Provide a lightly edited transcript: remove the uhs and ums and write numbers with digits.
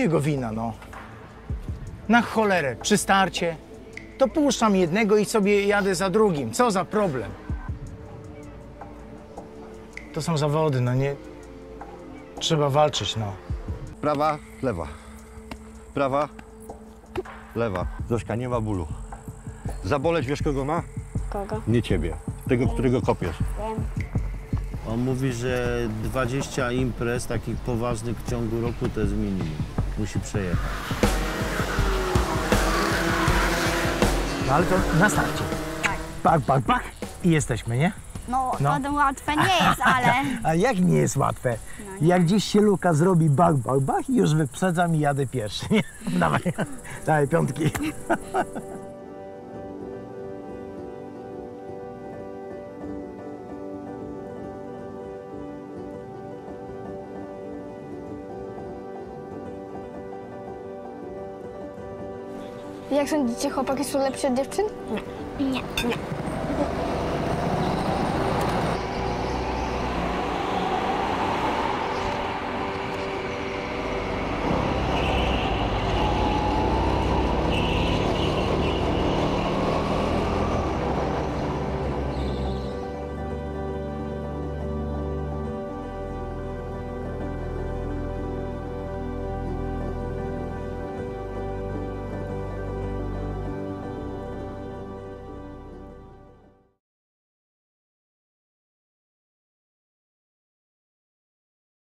mojego wina, no. Na cholerę, przy starcie to puszczam jednego i sobie jadę za drugim. Co za problem? To są zawody, no nie... Trzeba walczyć, no. Prawa, lewa. Prawa, lewa. Zośka, nie ma bólu. Zaboleć, wiesz kogo ma? Kogo? Nie ciebie. Tego, którego kopiesz. Wiem. On mówi, że 20 imprez takich poważnych w ciągu roku to jest minimum. Musi przejechać. No ale to na starcie. Tak. Pach, pach, pach i jesteśmy, nie? No, No. to łatwe nie jest, ale... A jak nie jest łatwe? nie. Jak gdzieś się luka zrobi bach, bach, bach i już wyprzedzam i jadę pierwszy, nie? Dawaj, dawaj, piątki. Jak sądzicie, chłopaki są lepsze od dziewczyn? Nie, nie.